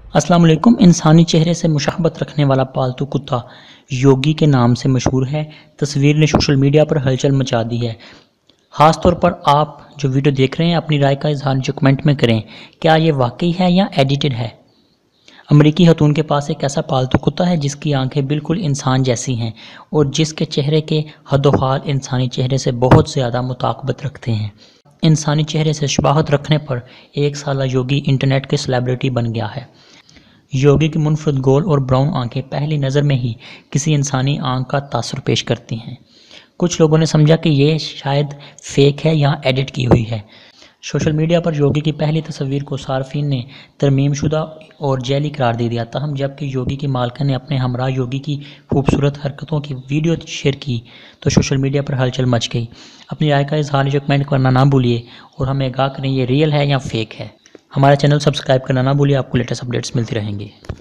अस्सलाम वालेकुम। इंसानी चेहरे से मुशाबहत रखने वाला पालतू कुत्ता योगी के नाम से मशहूर है। तस्वीर ने सोशल मीडिया पर हलचल मचा दी है। ख़ास तौर पर आप जो वीडियो देख रहे हैं अपनी राय का इजहार नीचे कमेंट में करें, क्या ये वाकई है या एडिटेड है। अमरीकी खतून के पास एक ऐसा पालतू कुत्ता है जिसकी आंखें बिल्कुल इंसान जैसी हैं और जिसके चेहरे के हदोहाल इंसानी चेहरे से बहुत ज़्यादा मुताकबत रखते हैं। इंसानी चेहरे से शबाहत रखने पर 1 साला योगी इंटरनेट के सेलिब्रिटी बन गया है। योगी की मुनफरद गोल और ब्राउन आंखें पहली नज़र में ही किसी इंसानी आंख का तासुर पेश करती हैं। कुछ लोगों ने समझा कि ये शायद फेक है या एडिट की हुई है। सोशल मीडिया पर योगी की पहली तस्वीर को सार्फिन ने तरमीमशुदा और जैली करार दे दिया। ताहम जबकि योगी की मालकिन ने अपने हमरा योगी की खूबसूरत हरकतों की वीडियो शेयर की तो सोशल मीडिया पर हलचल मच गई। अपनी राय का इजहार नीचे कमेंट करना ना भूलिए और हमें आगाह करें ये रियल है या फेक है। हमारा चैनल सब्सक्राइब करना ना भूलिए, आपको लेटेस्ट अपडेट्स मिलती रहेंगी।